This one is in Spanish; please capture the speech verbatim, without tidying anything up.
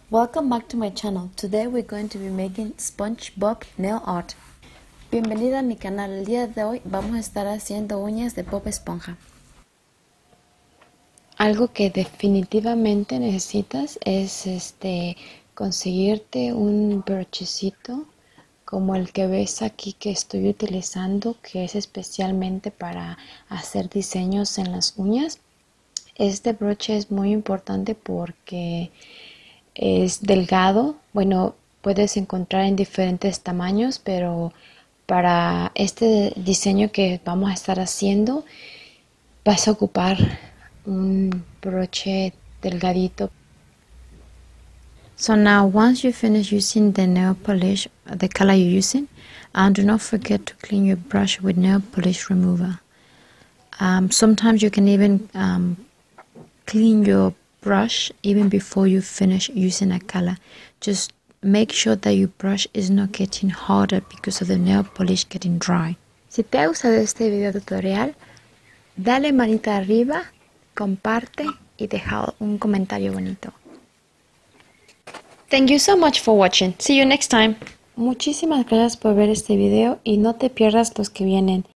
Welcome back to my channel. Today we're going to be making SpongeBob nail art. Bienvenida a mi canal. El día de hoy vamos a estar haciendo uñas de Bob Esponja. Algo que definitivamente necesitas es este conseguirte un brochecito como el que ves aquí que estoy utilizando, que es especialmente para hacer diseños en las uñas. Este broche es muy importante porque es delgado. Bueno, puedes encontrar en diferentes tamaños, pero para este diseño que vamos a estar haciendo vas a ocupar un broche delgadito. So now once you finish using the nail polish, the color you're using, and do not forget to clean your brush with nail polish remover. Um, sometimes you can even um, clean your brush even before you finish using a color. Just make sure that your brush is not getting harder because of the nail polish getting dry. Si te ha gustado este video tutorial, dale manita arriba, comparte y deja un comentario bonito. Thank you so much for watching. See you next time. Muchísimas gracias por ver este video y no te pierdas los que vienen.